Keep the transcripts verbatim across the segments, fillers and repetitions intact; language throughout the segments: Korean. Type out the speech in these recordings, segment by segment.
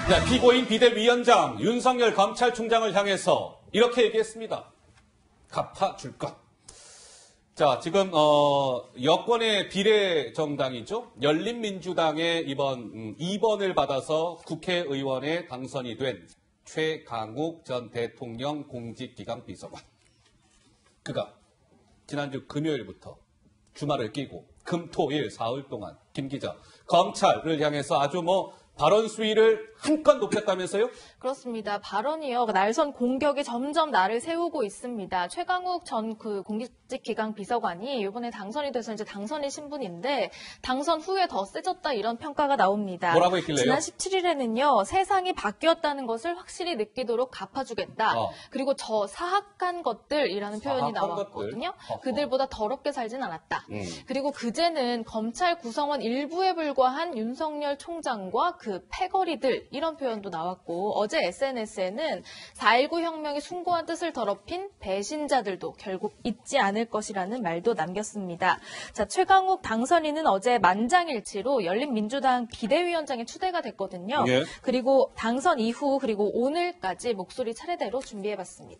네, 피고인 비대위원장 윤석열 검찰총장을 향해서 이렇게 얘기했습니다. 갚아줄 것. 자, 지금 어, 여권의 비례 정당이죠. 열린민주당의 이번 음, 이 번을 받아서 국회의원에 당선이 된 최강욱 전 대통령 공직기강 비서관. 그가 지난주 금요일부터 주말을 끼고 금, 토, 일, 사흘 동안 김 기자 검찰을 향해서 아주 뭐 발언 수위를 한껏 높였다면서요? 그렇습니다. 발언이요. 날선 공격이 점점 날을 세우고 있습니다. 최강욱 전 그 공직기강 비서관이 이번에 당선이 돼서 이제 당선인 신분인데 당선 후에 더 세졌다 이런 평가가 나옵니다. 뭐라고 했길래요? 지난 십칠일에는요. 세상이 바뀌었다는 것을 확실히 느끼도록 갚아주겠다. 어. 그리고 저 사악한 것들이라는 표현이 사악한 나왔거든요. 것들. 그들보다 더럽게 살진 않았다. 음. 그리고 그제는 검찰 구성원 일부에 불과한 윤석열 총장과 그 패거리들 이런 표현도 나왔고 어제 에스엔에스에는 사 일구 혁명이 숭고한 뜻을 더럽힌 배신자들도 결국 잊지 않을 것이라는 말도 남겼습니다. 자, 최강욱 당선인은 어제 만장일치로 열린민주당 비대위원장에 추대가 됐거든요. 예. 그리고 당선 이후 그리고 오늘까지 목소리 차례대로 준비해봤습니다.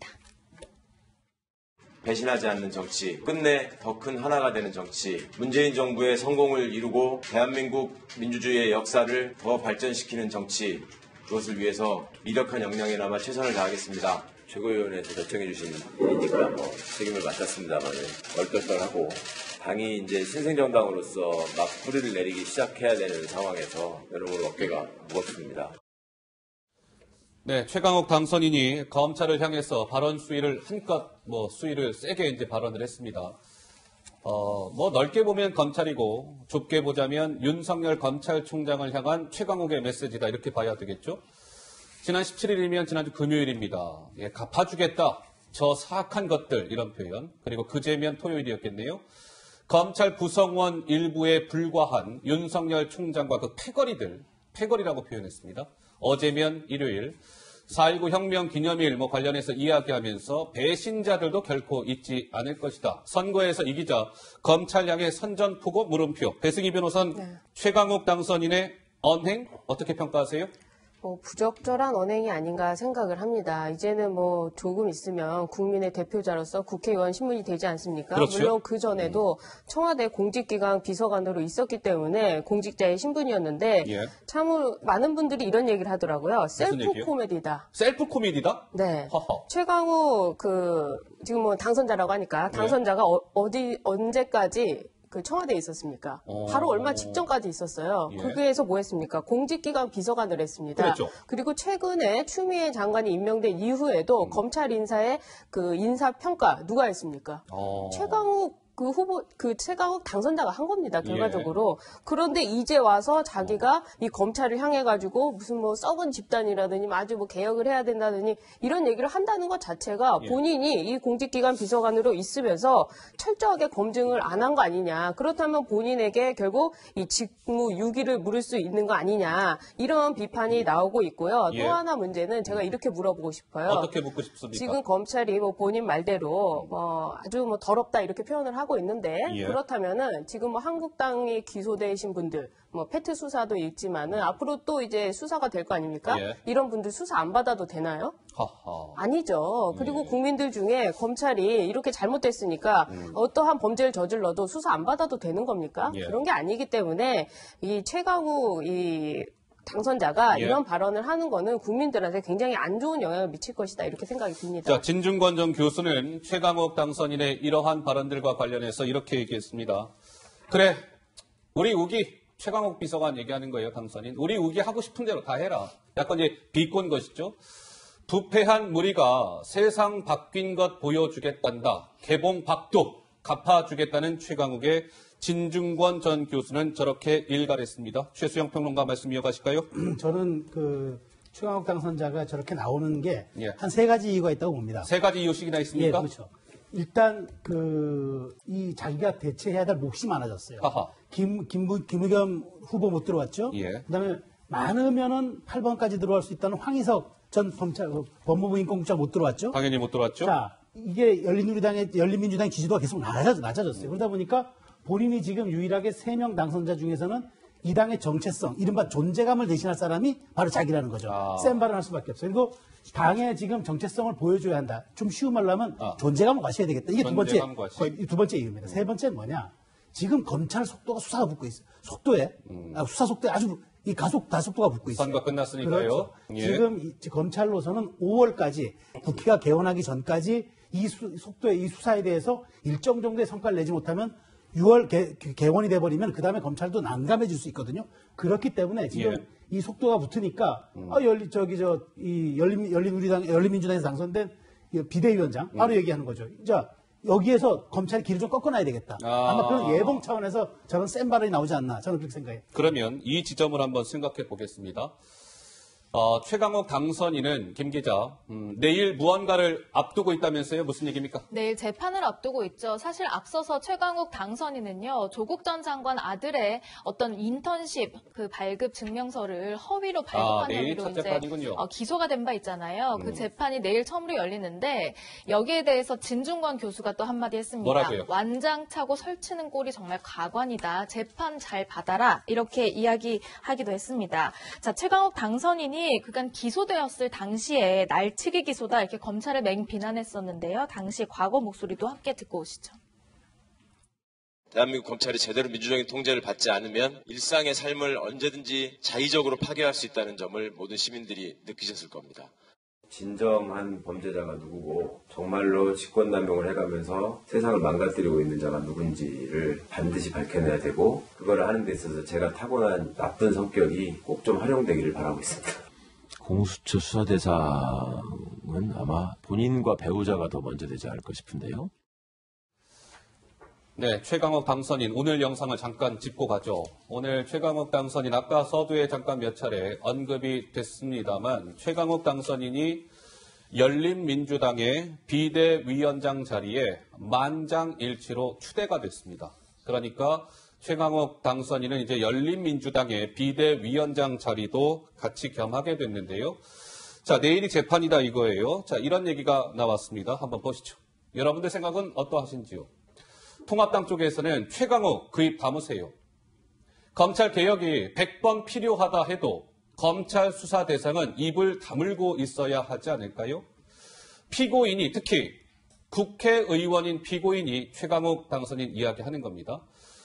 배신하지 않는 정치, 끝내 더 큰 하나가 되는 정치, 문재인 정부의 성공을 이루고 대한민국 민주주의의 역사를 더 발전시키는 정치, 그것을 위해서 미력한 역량에나마 최선을 다하겠습니다. 최고위원회에서 결정해 주신 일이니까 뭐 책임을 맡았습니다만 얼떨떨하고 당이 이제 신생정당으로서 막 뿌리를 내리기 시작해야 되는 상황에서 여러분 어깨가 무겁습니다. 네, 최강욱 당선인이 검찰을 향해서 발언 수위를 한껏 뭐 수위를 세게 이제 발언을 했습니다. 어, 뭐 넓게 보면 검찰이고 좁게 보자면 윤석열 검찰총장을 향한 최강욱의 메시지다 이렇게 봐야 되겠죠. 지난 십칠일이면 지난주 금요일입니다. 예, 갚아주겠다. 저 사악한 것들 이런 표현. 그리고 그제면 토요일이었겠네요. 검찰 구성원 일부에 불과한 윤석열 총장과 그 패거리들, 패거리라고 표현했습니다. 어제면 일요일, 사 일구 혁명 기념일 뭐 관련해서 이야기하면서 배신자들도 결코 잊지 않을 것이다. 선거에서 이기자 검찰 향해 선전포고 물음표. 배승희 변호사는 네. 최강욱 당선인의 언행 어떻게 평가하세요? 뭐 부적절한 언행이 아닌가 생각을 합니다. 이제는 뭐 조금 있으면 국민의 대표자로서 국회의원 신분이 되지 않습니까? 그렇죠. 물론 그 전에도 청와대 공직기강 비서관으로 있었기 때문에 공직자의 신분이었는데 예. 참 많은 분들이 이런 얘기를 하더라고요. 셀프 얘기요? 코미디다. 셀프 코미디다? 네. 허허. 최강욱 그 지금 뭐 당선자라고 하니까 당선자가 네. 어, 어디 언제까지 그 청와대에 있었습니까? 오. 바로 얼마 직전까지 있었어요. 예. 거기에서 뭐 했습니까? 공직기강 비서관을 했습니다. 그랬죠. 그리고 최근에 추미애 장관이 임명된 이후에도 음. 검찰 인사의 그 인사평가 누가 했습니까? 오. 최강욱 그 후보, 그 최강욱 당선자가 한 겁니다, 결과적으로. 예. 그런데 이제 와서 자기가 이 검찰을 향해가지고 무슨 뭐 썩은 집단이라더니 아주 뭐 개혁을 해야 된다더니 이런 얘기를 한다는 것 자체가 예. 본인이 이 공직기관 비서관으로 있으면서 철저하게 검증을 안 한 거 아니냐. 그렇다면 본인에게 결국 이 직무 유기를 물을 수 있는 거 아니냐. 이런 비판이 나오고 있고요. 예. 또 하나 문제는 제가 이렇게 물어보고 싶어요. 어떻게 묻고 싶습니까? 지금 검찰이 뭐 본인 말대로 뭐 아주 뭐 더럽다 이렇게 표현을 하고 있는데 예. 그렇다면은 지금 뭐 한국당이 기소되신 분들 뭐 페트 수사도 있지만은 앞으로 또 이제 수사가 될 거 아닙니까? 예. 이런 분들 수사 안 받아도 되나요? 허허. 아니죠. 그리고 예. 국민들 중에 검찰이 이렇게 잘못됐으니까 음. 어떠한 범죄를 저질러도 수사 안 받아도 되는 겁니까? 예. 그런 게 아니기 때문에 이 최강욱 이 당선자가 예. 이런 발언을 하는 거는 국민들한테 굉장히 안 좋은 영향을 미칠 것이다 이렇게 생각이 듭니다. 자, 진중권 전 교수는 최강욱 당선인의 이러한 발언들과 관련해서 이렇게 얘기했습니다. 그래, 우리 우기 최강욱 비서관 얘기하는 거예요, 당선인. 우리 우기 하고 싶은 대로 다 해라. 약간 이제 비꼰 것이죠. 부패한 무리가 세상 바뀐 것 보여주겠단다. 개봉 박도 갚아주겠다는 최강욱의 진중권 전 교수는 저렇게 일갈했습니다. 최수영 평론가 말씀 이어가실까요? 저는 그 최강욱 당선자가 저렇게 나오는 게 한 세 예. 가지 이유가 있다고 봅니다. 세 가지 이유씩이나 있습니까? 예, 그렇죠. 일단 그 이 자기가 대체해야 될 몫이 많아졌어요. 하하. 김 김부 김의겸 후보 못 들어왔죠. 예. 그다음에 많으면은 팔 번까지 들어갈 수 있다는 황희석 전 검찰 법무부 인권국장 못 들어왔죠. 당연히 못 들어왔죠. 자, 이게 열린우리당의 열린민주당 지지도가 계속 낮아졌, 낮아졌어요. 그러다 보니까 본인이 지금 유일하게 세 명 당선자 중에서는 이 당의 정체성, 이른바 존재감을 대신할 사람이 바로 자기라는 거죠. 아. 센 발언할 수밖에 없어요. 그리고 당의 지금 정체성을 보여줘야 한다. 좀 쉬운 말로 하면 아. 존재감을 과시해야 되겠다. 이게 두 번째, 존재감 과시. 거의 두 번째 이유입니다. 세 번째는 뭐냐? 지금 검찰 속도가 수사가 붙고 있어요. 속도에, 아, 수사 속도에 아주 이 가속, 다속도가 붙고 있어요. 선거 끝났으니까요. 그렇죠. 예. 지금 이, 검찰로서는 오월까지 국회가 개원하기 전까지 이 수- 속도의 이 수사에 대해서 일정 정도의 성과를 내지 못하면 유월 개, 개원이 돼버리면 그 다음에 검찰도 난감해질 수 있거든요. 그렇기 때문에 지금 예. 이 속도가 붙으니까 아, 열리 저기 저 이 열린 열린우리당 열린민주당에서 당선된 이 비대위원장 바로 얘기하는 거죠. 자 여기에서 검찰이 길을 좀 꺾어놔야 되겠다. 아. 아마 그런 예봉 차원에서 저는 센 발언이 나오지 않나 저는 그렇게 생각해요. 그러면 이 지점을 한번 생각해 보겠습니다. 어, 최강욱 당선인은 김 기자, 음, 내일 무언가를 앞두고 있다면서요? 무슨 얘기입니까? 내일 재판을 앞두고 있죠. 사실 앞서서 최강욱 당선인은요, 조국 전 장관 아들의 어떤 인턴십 그 발급 증명서를 허위로 발급한 아, 내일이 혐의로 첫 이제 재판이군요. 어, 기소가 된 바 있잖아요. 음. 그 재판이 내일 처음으로 열리는데 여기에 대해서 진중권 교수가 또 한마디 했습니다. 뭐라고요? 완장 차고 설치는 꼴이 정말 가관이다. 재판 잘 받아라. 이렇게 이야기하기도 했습니다. 자, 최강욱 당선인이 그간 기소되었을 당시에 날치기 기소다 이렇게 검찰을 맹 비난했었는데요. 당시 과거 목소리도 함께 듣고 오시죠. 대한민국 검찰이 제대로 민주적인 통제를 받지 않으면 일상의 삶을 언제든지 자의적으로 파괴할 수 있다는 점을 모든 시민들이 느끼셨을 겁니다. 진정한 범죄자가 누구고 정말로 직권남용을 해가면서 세상을 망가뜨리고 있는 자가 누군지를 반드시 밝혀내야 되고 그걸 하는 데 있어서 제가 타고난 나쁜 성격이 꼭 좀 활용되기를 바라고 있습니다. 공수처 수사 대상은 아마 본인과 배우자가 더 먼저 되지 않을까 싶은데요. 네, 최강욱 당선인 오늘 영상을 잠깐 짚고 가죠. 오늘 최강욱 당선인 아까 서두에 잠깐 몇 차례 언급이 됐습니다만 최강욱 당선인이 열린민주당의 비대위원장 자리에 만장일치로 추대가 됐습니다. 그러니까 최강욱 당선인은 이제 열린민주당의 비대위원장 자리도 같이 겸하게 됐는데요. 자, 내일이 재판이다 이거예요. 자, 이런 얘기가 나왔습니다. 한번 보시죠. 여러분들 생각은 어떠하신지요? 통합당 쪽에서는 최강욱 그 입 다무세요. 검찰 개혁이 백 번 필요하다 해도 검찰 수사 대상은 입을 다물고 있어야 하지 않을까요? 피고인이 특히 국회의원인 피고인이 최강욱 당선인 이야기하는 겁니다.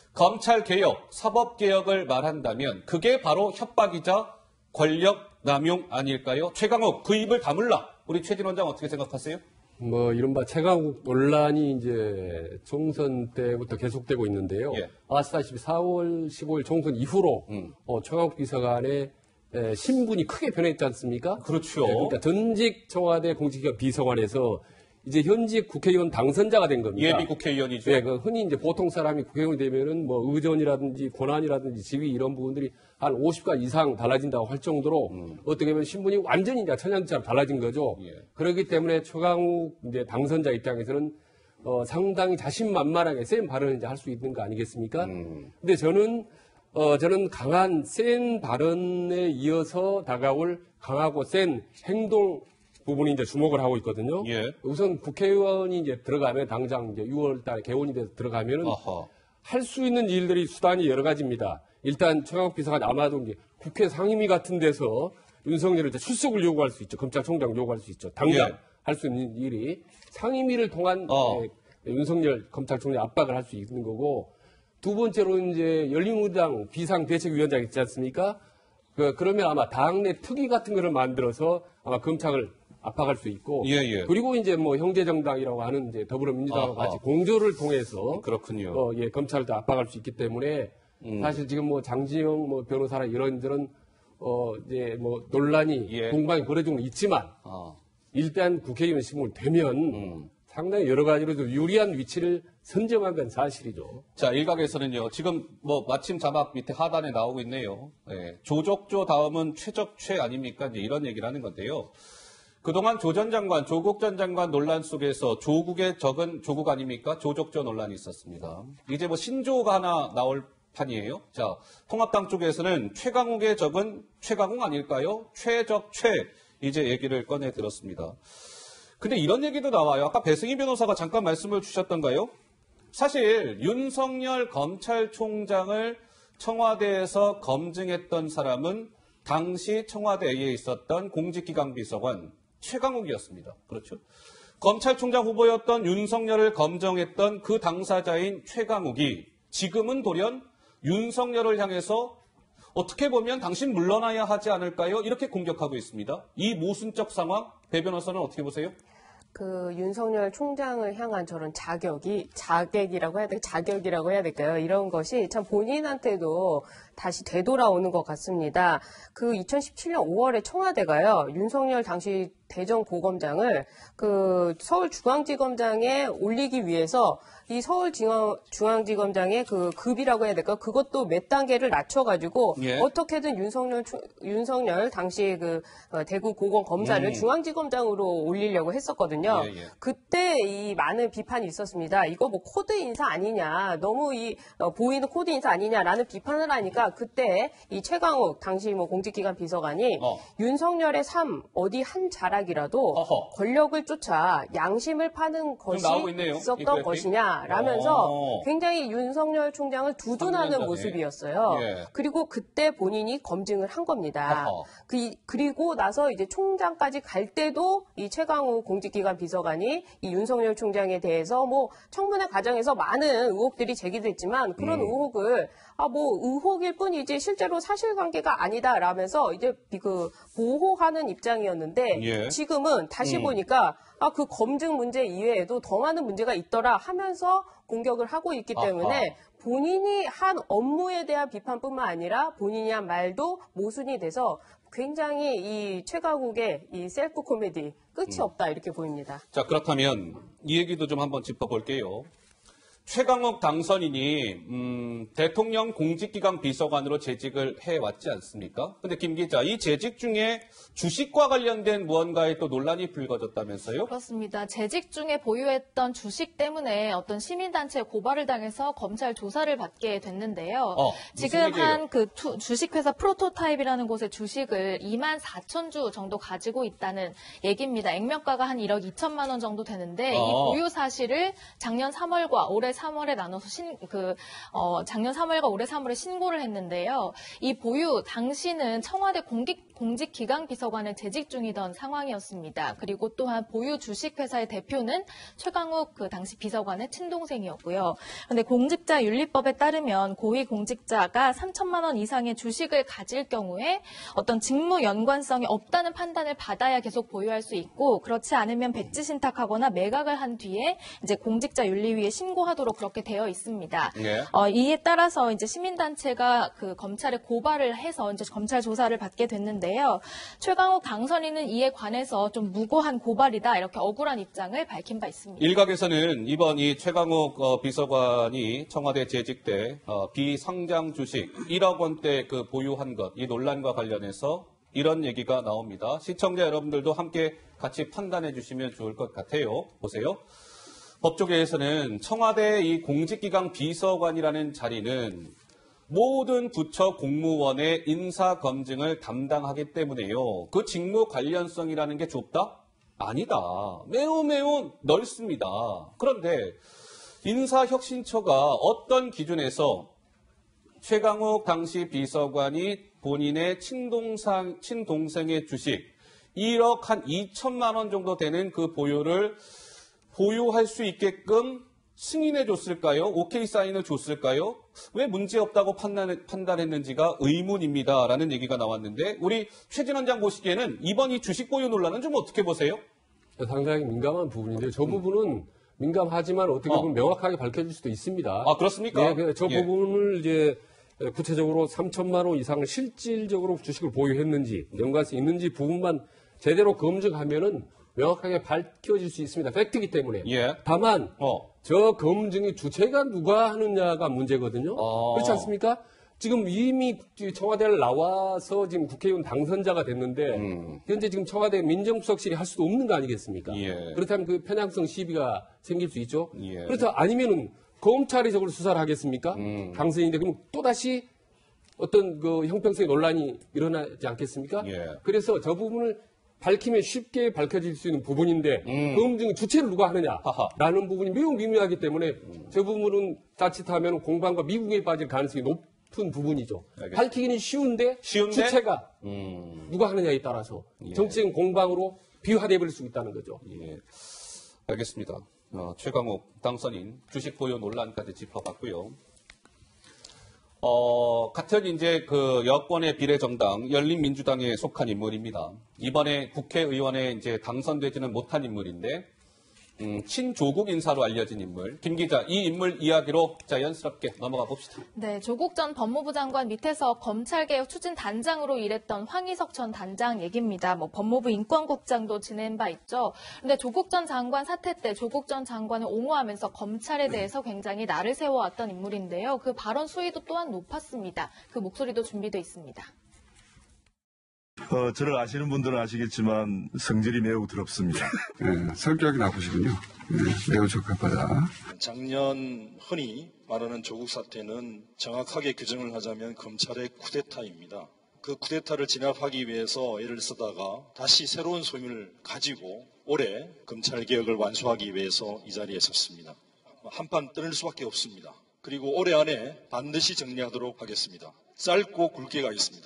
검찰 개혁, 사법 개혁을 말한다면 그게 바로 협박이자 권력 남용 아닐까요? 최강욱 그 입을 다물라. 우리 최진 원장 어떻게 생각하세요? 뭐 이른바 최강욱 논란이 이제 총선 때부터 계속되고 있는데요. 예. 아시다시피 사월 십오일 총선 이후로 음. 어, 최강욱 비서관의 에, 신분이 크게 변했지 않습니까? 그렇죠. 네, 그러니까 전직 청와대 공직기관 비서관에서 이제 현직 국회의원 당선자가 된 겁니다. 예비 국회의원이죠. 네, 그 흔히 이제 보통 사람이 국회의원이 되면은 뭐 의전이라든지 권한이라든지 지위 이런 부분들이 한 오십 가 이상 달라진다고 할 정도로 음. 어떻게 보면 신분이 완전히 이제 천양처럼 달라진 거죠. 예. 그렇기 때문에 최강욱 이제 당선자 입장에서는 어, 상당히 자신만만하게 센 발언을 이제 할 수 있는 거 아니겠습니까? 음. 근데 저는 어, 저는 강한 센 발언에 이어서 다가올 강하고 센 행동 부분이 이제 주목을 하고 있거든요. 예. 우선 국회의원이 이제 들어가면 당장 이제 유월 달에 개원이 돼서 들어가면은 아하. 할 수 있는 일들이 수단이 여러 가지입니다. 일단 최강욱 비서관 아마도 이제 국회 상임위 같은 데서 윤석열을 이제 출석을 요구할 수 있죠. 검찰총장 요구할 수 있죠. 당장 예. 할 수 있는 일이 상임위를 통한 어. 에, 윤석열 검찰총장 압박을 할 수 있는 거고 두 번째로 이제 열린우리당 비상대책위원장 있지 않습니까? 그, 그러면 아마 당내 특위 같은 거를 만들어서 아마 검찰을 압박할 수 있고 예, 예. 그리고 이제 뭐 형제정당이라고 하는 이제 더불어민주당과 아하. 같이 공조를 통해서 그렇군요. 어, 예, 검찰을 다 압박할 수 있기 때문에 음. 사실 지금 뭐 장지영 뭐 변호사나 이런저런 어, 이제 뭐 논란이 예. 공방이 벌어지고 있지만 아. 일단 국회의원 신분이 되면 음. 상당히 여러 가지로 좀 유리한 위치를 선점한 건 사실이죠. 자, 일각에서는요, 지금 뭐 마침 자막 밑에 하단에 나오고 있네요. 예, 조적조 다음은 최적최 아닙니까? 이제 이런 얘기를 하는 건데요. 그동안 조 전 장관, 조국 전 장관 논란 속에서 조국의 적은 조국 아닙니까? 조적조 논란이 있었습니다. 이제 뭐 신조가 하나 나올 판이에요. 자, 통합당 쪽에서는 최강욱의 적은 최강욱 아닐까요? 최적최 이제 얘기를 꺼내 들었습니다. 근데 이런 얘기도 나와요. 아까 배승희 변호사가 잠깐 말씀을 주셨던가요? 사실 윤석열 검찰총장을 청와대에서 검증했던 사람은 당시 청와대에 있었던 공직기강 비서관 최강욱이었습니다. 그렇죠. 검찰총장 후보였던 윤석열을 검증했던 그 당사자인 최강욱이 지금은 돌연 윤석열을 향해서 어떻게 보면 당신 물러나야 하지 않을까요? 이렇게 공격하고 있습니다. 이 모순적 상황, 배 변호사는 어떻게 보세요? 그 윤석열 총장을 향한 저런 자격이 자객이라고 해야 될 자격이라고 해야 될까요? 이런 것이 참 본인한테도 다시 되돌아오는 것 같습니다. 그 이천십칠 년 오월에 청와대가요 윤석열 당시 대전고검장을 그 서울중앙지검장에 올리기 위해서 이 서울중앙지검장의 그 급이라고 해야 될까? 그것도 몇 단계를 낮춰가지고 예. 어떻게든 윤석열 초- 윤석열 당시 그 어, 대구 고검 검사를 음. 중앙지검장으로 올리려고 했었거든요. 예, 예. 그때 이 많은 비판이 있었습니다. 이거 뭐 코드 인사 아니냐, 너무 이 어, 보이는 코드 인사 아니냐라는 비판을 하니까 그때 이 최강욱 당시 뭐 공직기관 비서관이 어. 윤석열의 삶 어디 한 자락이라도 어허. 권력을 쫓아 양심을 파는 것이 나오고 있네요, 이 있었던 그래픽. 것이냐라면서 어. 굉장히 윤석열 총장을 삼 년 두둔하는 전에. 모습이었어요. 예. 그리고 그때 본인이 검증을 한 겁니다. 어허. 그, 그리고 나서 이제 총장까지 갈 때도 이 최강욱 공직기관 비서관이 이 윤석열 총장에 대해서 뭐 청문회 과정에서 많은 의혹들이 제기됐지만 그런 음. 의혹을 아 뭐 의혹일 뿐이지 실제로 사실관계가 아니다라면서 이제 그 보호하는 입장이었는데 예. 지금은 다시 음. 보니까 아 그 검증 문제 이외에도 더 많은 문제가 있더라 하면서 공격을 하고 있기 때문에 아하. 본인이 한 업무에 대한 비판뿐만 아니라 본인이 한 말도 모순이 돼서 굉장히 이 최강욱의 이 셀프 코미디 끝이 음. 없다 이렇게 보입니다. 자, 그렇다면 이 얘기도 좀 한번 짚어볼게요. 최강욱 당선인이 음, 대통령 공직기강 비서관으로 재직을 해왔지 않습니까? 근데 김 기자, 이 재직 중에 주식과 관련된 무언가에 또 논란이 불거졌다면서요? 그렇습니다. 재직 중에 보유했던 주식 때문에 어떤 시민단체에 고발을 당해서 검찰 조사를 받게 됐는데요. 어, 무슨 지금 얘기예요? 한 그 주식회사 프로토타입이라는 곳의 주식을 이만 사천 주 정도 가지고 있다는 얘기입니다. 액면가가 한 일억 이천만 원 정도 되는데 어. 이 보유 사실을 작년 삼월과 올해 삼월에 나눠서 신, 그, 어, 작년 삼월과 올해 삼월에 신고를 했는데요. 이 보유 당시는 청와대 공직, 공직기강비서관을 재직 중이던 상황이었습니다. 그리고 또한 보유 주식회사의 대표는 최강욱 그 당시 비서관의 친동생이었고요. 그런데 공직자윤리법에 따르면 고위공직자가 삼천만 원 이상의 주식을 가질 경우에 어떤 직무 연관성이 없다는 판단을 받아야 계속 보유할 수 있고 그렇지 않으면 백지 신탁하거나 매각을 한 뒤에 이제 공직자윤리위에 신고하도록 그렇게 되어 있습니다. 예. 어, 이에 따라서 이제 시민단체가 그 검찰에 고발을 해서 이제 검찰 조사를 받게 됐는데요. 최강욱 당선인은 이에 관해서 좀 무고한 고발이다 이렇게 억울한 입장을 밝힌 바 있습니다. 일각에서는 이번 이 최강욱 어, 비서관이 청와대 재직 때 어, 비상장 주식 일억 원대 그 보유한 것, 이 논란과 관련해서 이런 얘기가 나옵니다. 시청자 여러분들도 함께 같이 판단해 주시면 좋을 것 같아요. 보세요. 법조계에서는 청와대 이 공직기강 비서관이라는 자리는 모든 부처 공무원의 인사 검증을 담당하기 때문에요. 그 직무 관련성이라는 게 좁다? 아니다. 매우 매우 넓습니다. 그런데 인사혁신처가 어떤 기준에서 최강욱 당시 비서관이 본인의 친동상, 친동생의 주식 일억 한 이천만 원 정도 되는 그 보유를 보유할 수 있게끔 승인해 줬을까요? 오케이 사인을 줬을까요? 왜 문제없다고 판단, 판단했는지가 의문입니다. 라는 얘기가 나왔는데 우리 최진 원장 보시기에는 이번 이 주식 보유 논란은 좀 어떻게 보세요? 상당히 민감한 부분인데요. 저 부분은 민감하지만 어떻게 보면 어. 명확하게 밝혀질 수도 있습니다. 아, 그렇습니까? 네, 그래서 저 예. 부분을 이제 구체적으로 삼천만 원 이상을 실질적으로 주식을 보유했는지, 연관성이 있는지 부분만 제대로 검증하면은 명확하게 밝혀질 수 있습니다. 팩트이기 때문에. 예. 다만 어. 저 검증의 주체가 누가 하느냐가 문제거든요. 어. 그렇지 않습니까? 지금 이미 청와대를 나와서 지금 국회의원 당선자가 됐는데 음. 현재 지금 청와대 민정수석실이 할 수도 없는 거 아니겠습니까? 예. 그렇다면 그 편향성 시비가 생길 수 있죠. 예. 그렇다 아니면은 검찰이 저걸 수사를 하겠습니까? 음. 당선인데 그럼 또 다시 어떤 그 형평성의 논란이 일어나지 않겠습니까? 예. 그래서 저 부분을 밝히면 쉽게 밝혀질 수 있는 부분인데 음. 검증 주체를 누가 하하. 하느냐라는 부분이 매우 미묘하기 때문에 저 부분은 자칫하면 공방과 미국에 빠질 가능성이 높 싶은 부분이죠. 알겠습니다. 밝히기는 쉬운데, 쉬운데? 주체가 음, 누가 하느냐에 따라서 정치적인 공방으로 비화돼 버릴 수 있다는 거죠. 예. 알겠습니다. 어, 최강욱 당선인 주식 보유 논란까지 짚어봤고요. 어, 같은 이제 그 여권의 비례정당 열린민주당에 속한 인물입니다. 이번에 국회의원에 이제 당선되지는 못한 인물인데, 음, 친조국 인사로 알려진 인물. 김 기자, 이 인물 이야기로 자연스럽게 넘어가 봅시다. 네, 조국 전 법무부 장관 밑에서 검찰개혁 추진 단장으로 일했던 황희석 전 단장 얘기입니다. 뭐 법무부 인권국장도 지낸 바 있죠. 근데 조국 전 장관 사태 때 조국 전 장관을 옹호하면서 검찰에 대해서 굉장히 날을 세워왔던 인물인데요. 그 발언 수위도 또한 높았습니다. 그 목소리도 준비되어 있습니다. 어, 저를 아시는 분들은 아시겠지만 성질이 매우 더럽습니다. 네, 성격이 나쁘시군요. 네, 매우 적합하다. 작년 흔히 말하는 조국 사태는 정확하게 규정을 하자면 검찰의 쿠데타입니다. 그 쿠데타를 진압하기 위해서 애를 쓰다가 다시 새로운 소임을 가지고 올해 검찰개혁을 완수하기 위해서 이 자리에 섰습니다. 한판 뜨는 수밖에 없습니다. 그리고 올해 안에 반드시 정리하도록 하겠습니다. 짧고 굵게 가겠습니다.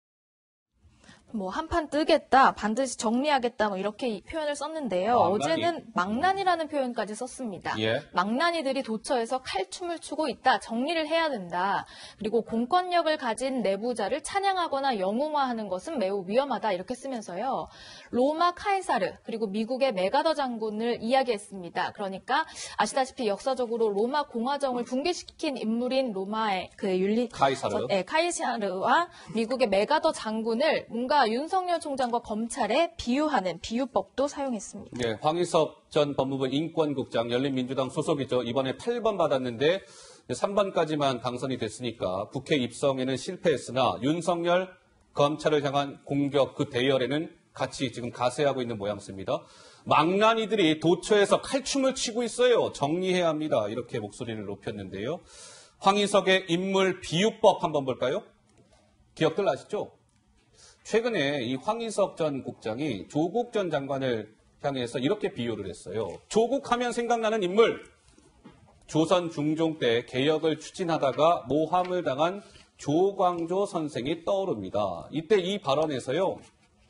뭐 한판 뜨겠다, 반드시 정리하겠다, 뭐 이렇게 이 표현을 썼는데요. 망나니? 어제는 망나니라는 표현까지 썼습니다. 예. 망나니들이 도처에서 칼춤을 추고 있다, 정리를 해야 된다. 그리고 공권력을 가진 내부자를 찬양하거나 영웅화하는 것은 매우 위험하다, 이렇게 쓰면서요. 로마 카이사르 그리고 미국의 메가더 장군을 이야기했습니다. 그러니까 아시다시피 역사적으로 로마 공화정을 붕괴시킨 인물인 로마의 그 윤리 카이사르. 네, 카이사르와 미국의 메가더 장군을 뭔가 윤석열 총장과 검찰에 비유하는 비유법도 사용했습니다. 네, 황희석 전 법무부 인권국장 열린민주당 소속이죠. 이번에 팔 번 받았는데 삼 번까지만 당선이 됐으니까 국회 입성에는 실패했으나 윤석열 검찰을 향한 공격 그 대열에는 같이 지금 가세하고 있는 모양새입니다. 망나니들이 도처에서 칼춤을 추고 있어요. 정리해야 합니다. 이렇게 목소리를 높였는데요. 황희석의 인물 비유법 한번 볼까요? 기억들 나시죠? 최근에 이 황희석 전 국장이 조국 전 장관을 향해서 이렇게 비유를 했어요. 조국하면 생각나는 인물. 조선 중종 때 개혁을 추진하다가 모함을 당한 조광조 선생이 떠오릅니다. 이때 이 발언에서요.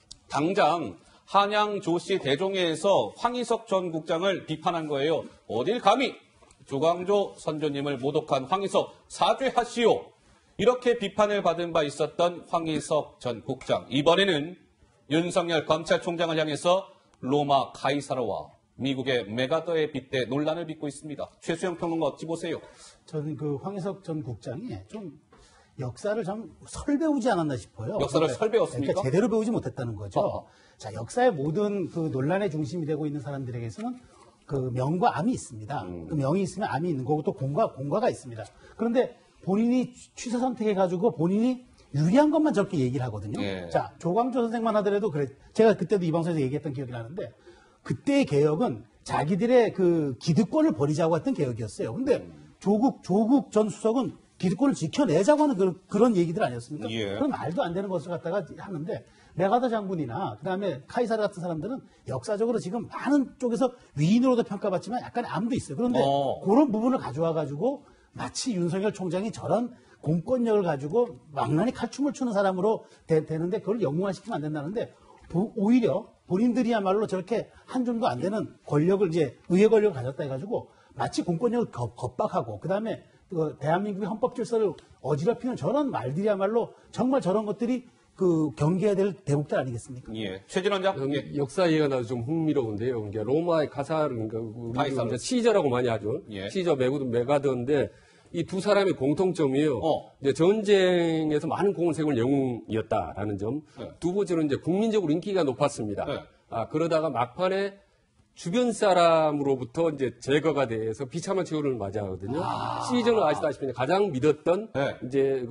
당장 한양 조씨 대종회에서 황희석 전 국장을 비판한 거예요. 어딜 감히 조광조 선조님을 모독한 황희석 사죄하시오. 이렇게 비판을 받은 바 있었던 황희석 전 국장. 이번에는 윤석열 검찰총장을 향해서 로마 카이사르와 미국의 메가더에 빗대 논란을 빚고 있습니다. 최수영 평론가 어찌 보세요? 저는 그 황희석 전 국장이 좀 역사를 좀 설배우지 않았나 싶어요. 역사를 그러니까, 설배웠습니까? 그러니까 제대로 배우지 못했다는 거죠. 어허. 자, 역사의 모든 그 논란의 중심이 되고 있는 사람들에게서는 그 명과 암이 있습니다. 음. 그 명이 있으면 암이 있는 거고 또 공과 공과가 있습니다. 그런데 본인이 취사 선택해가지고 본인이 유리한 것만 저렇게 얘기를 하거든요. 예. 자, 조광조 선생만 하더라도 그래. 제가 그때도 이 방송에서 얘기했던 기억이 나는데 그때의 개혁은 자기들의 그 기득권을 버리자고 했던 개혁이었어요. 근데 조국, 조국 전 수석은 기득권을 지켜내자고 하는 그, 그런 얘기들 아니었습니까? 예. 그런 말도 안 되는 것을 갖다가 하는데 메가더 장군이나 그다음에 카이사르 같은 사람들은 역사적으로 지금 많은 쪽에서 위인으로도 평가받지만 약간의 암도 있어요. 그런데 어. 그런 부분을 가져와 가지고 마치 윤석열 총장이 저런 공권력을 가지고 망나니 칼춤을 추는 사람으로 되, 되는데 그걸 영웅화시키면 안 된다는데 보, 오히려 본인들이야말로 저렇게 한 줌도 안 되는 권력을 이제 의회 권력을 가졌다 해가지고 마치 공권력을 겁, 겁박하고 그다음에 그 대한민국의 헌법 질서를 어지럽히는 저런 말들이야말로 정말 저런 것들이 그 경계해야 될 대목들 아니겠습니까? 예. 최진 원장. 음, 예. 역사 이해가 나도 좀 흥미로운데요. 그러니까 로마의 카사르인가 카이사르. 우리 시저라고 많이 하죠. 예. 시저 메가더 메가더인데 이 두 사람의 공통점이요. 어. 이제 전쟁에서 많은 공을 세운 영웅이었다라는 점. 네. 두 번째로 이제 국민적으로 인기가 높았습니다. 네. 아 그러다가 막판에 주변 사람으로부터 이제 제거가 돼서 비참한 최후를 맞이하거든요. 시저는 아시다시피 가장 믿었던 네. 이제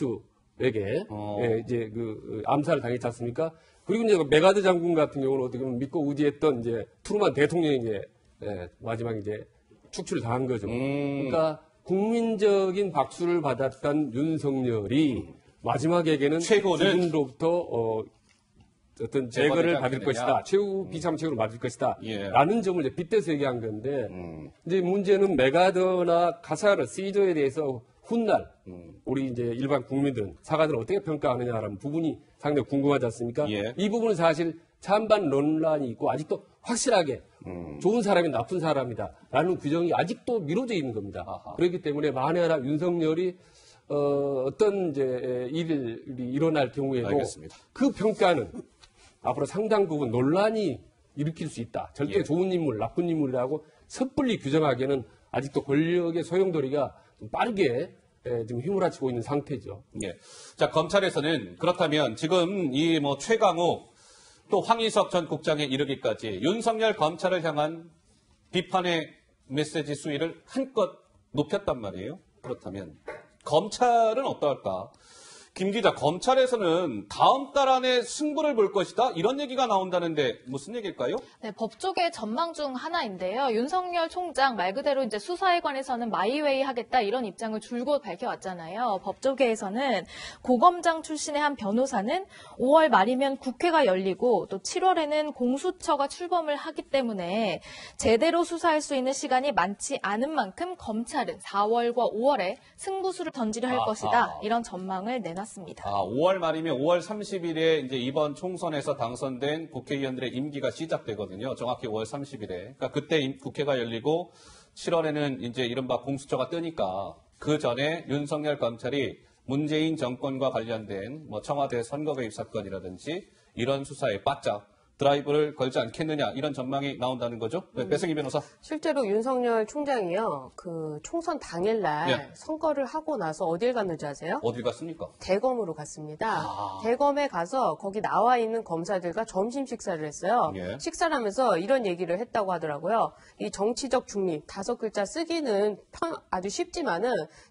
브루투스에게 어. 예, 이제 그 암살을 당했지 않습니까? 그리고 이제 메가더 장군 같은 경우는 어떻게 보면 믿고 의지했던 이제 트루만 대통령에게 예, 마지막에 이제 축출을 당한 거죠. 음. 그러니까 국민적인 박수를 받았던 윤석열이 마지막에게는 최고는 지금로부터 어, 어떤 제거되지 제거를 받을 않겠느냐. 것이다. 최후 비참 최후를 받을 것이다. 예. 라는 점을 이제 빗대서 얘기한 건데 음. 이제 문제는 메가더나 카사르, 시저에 대해서 훗날 우리 이제 일반 국민들은 사관을 어떻게 평가하느냐라는 부분이 상당히 궁금하지 않습니까? 예. 이 부분은 사실 찬반 논란이 있고 아직도 확실하게 음. 좋은 사람이 나쁜 사람이다라는 규정이 아직도 미뤄져 있는 겁니다. 아하. 그렇기 때문에 만에 하나 윤석열이 어, 어떤 이제 일이 일어날 경우에도 알겠습니다. 그 평가는 앞으로 상당 부분 논란이 일으킬 수 있다. 절대 예. 좋은 인물, 나쁜 인물이라고 섣불리 규정하기에는 아직도 권력의 소용돌이가 좀 빠르게 예, 지금 휘몰아치고 있는 상태죠. 예. 자, 검찰에서는 그렇다면 지금 이 뭐 최강욱 또 황희석 전 국장에 이르기까지 윤석열 검찰을 향한 비판의 메시지 수위를 한껏 높였단 말이에요. 그렇다면 검찰은 어떨까? 김 기자, 검찰에서는 다음 달 안에 승부를 볼 것이다? 이런 얘기가 나온다는데 무슨 얘기일까요? 네, 법조계 전망 중 하나인데요. 윤석열 총장 말 그대로 이제 수사에 관해서는 마이웨이 하겠다 이런 입장을 줄곧 밝혀왔잖아요. 법조계에서는 고검장 출신의 한 변호사는 오월 말이면 국회가 열리고 또 칠월에는 공수처가 출범을 하기 때문에 제대로 수사할 수 있는 시간이 많지 않은 만큼 검찰은 사월과 오월에 승부수를 던지려 할 아하. 것이다. 이런 전망을 내놨습니다. 아, 오월 말이면 오월 삼십일에 이제 이번 총선에서 당선된 국회의원들의 임기가 시작되거든요. 정확히 오월 삼십일에. 그러니까 그때 임- 국회가 열리고 칠월에는 이제 이른바 공수처가 뜨니까 그 전에 윤석열 검찰이 문재인 정권과 관련된 뭐 청와대 선거 개입 사건이라든지 이런 수사에 바짝 드라이브를 걸지 않겠느냐 이런 전망이 나온다는 거죠. 네, 배승희 변호사. 실제로 윤석열 총장이요, 그 총선 당일날 예. 선거를 하고 나서 어딜 갔는지 아세요? 어딜 갔습니까? 대검으로 갔습니다. 아. 대검에 가서 거기 나와 있는 검사들과 점심 식사를 했어요. 예. 식사를 하면서 이런 얘기를 했다고 하더라고요. 이 정치적 중립, 다섯 글자 쓰기는 편- 아주 쉽지만은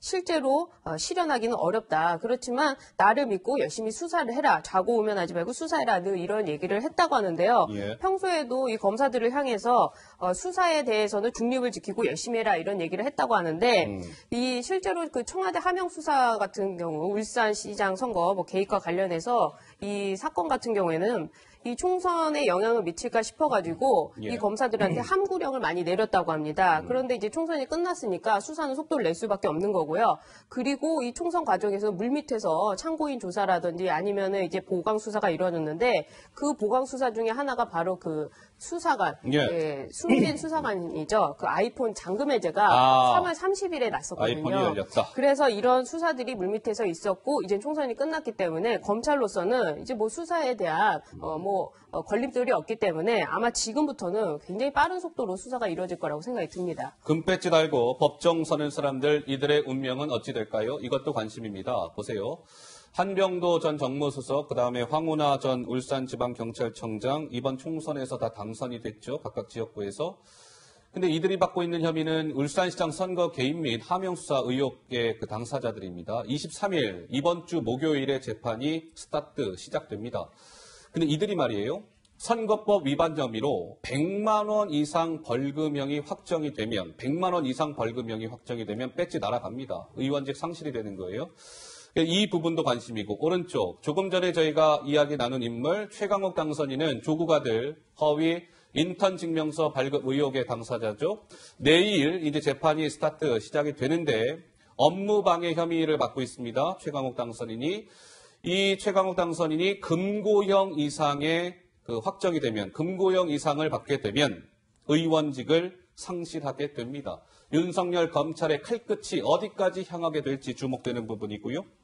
실제로 어, 실현하기는 어렵다. 그렇지만 나를 믿고 열심히 수사를 해라. 자고 오면 하지 말고 수사해라. 늘 이런 얘기를 했다고 하는데요. 예. 평소에도 이 검사들을 향해서 어, 수사에 대해서는 중립을 지키고 열심히 해라 이런 얘기를 했다고 하는데 음. 이 실제로 그 청와대 하명 수사 같은 경우 울산시장 선거 뭐 개입과 관련해서 이 사건 같은 경우에는 이 총선에 영향을 미칠까 싶어가지고 예. 이 검사들한테 함구령을 많이 내렸다고 합니다. 음. 그런데 이제 총선이 끝났으니까 수사는 속도를 낼 수밖에 없는 거고요. 그리고 이 총선 과정에서 물밑에서 참고인 조사라든지 아니면은 이제 보강 수사가 이루어졌는데 그 보강 수사 중에 하나가 바로 그 수사관, 예. 예, 숨진 수사관이죠. 그 아이폰 잠금 해제가 아. 삼월 삼십일에 났었거든요. 아이폰이 열렸다. 그래서 이런 수사들이 물밑에서 있었고 이제 총선이 끝났기 때문에 검찰로서는 이제 뭐 수사에 대한 어, 뭐 어, 걸림돌이 없기 때문에 아마 지금부터는 굉장히 빠른 속도로 수사가 이루어질 거라고 생각이 듭니다. 금배지 달고 법정 서는 사람들 이들의 운명은 어찌 될까요? 이것도 관심입니다. 보세요. 한병도 전 정무수석, 그다음에 황운하 전 울산지방경찰청장 이번 총선에서 다 당선이 됐죠. 각각 지역구에서. 근데 이들이 받고 있는 혐의는 울산시장 선거 개입 및 하명수사 의혹의 그 당사자들입니다. 이십삼일 이번 주 목요일에 재판이 스타트 시작됩니다. 근데 이들이 말이에요. 선거법 위반 혐의로 백만 원 이상 벌금형이 확정이 되면 백만 원 이상 벌금형이 확정이 되면 배지 날아갑니다. 의원직 상실이 되는 거예요. 이 부분도 관심이고 오른쪽 조금 전에 저희가 이야기 나눈 인물 최강욱 당선인은 조국 아들 허위 인턴 증명서 발급 의혹의 당사자죠. 내일 이제 재판이 스타트 시작이 되는데 업무방해 혐의를 받고 있습니다. 최강욱 당선인이 이 최강욱 당선인이 금고형 이상의 그 확정이 되면 금고형 이상을 받게 되면 의원직을 상실하게 됩니다. 윤석열 검찰의 칼끝이 어디까지 향하게 될지 주목되는 부분이고요.